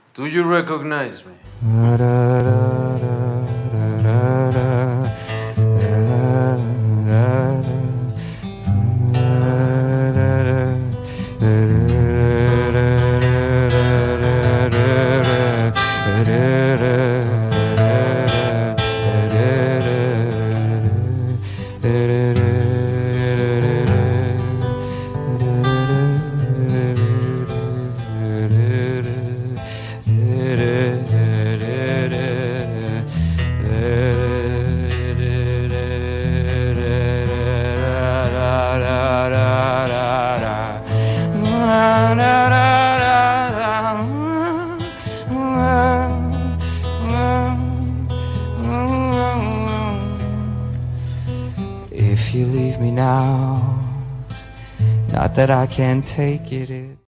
Do you recognize me? If you leave me now, not that I can take it.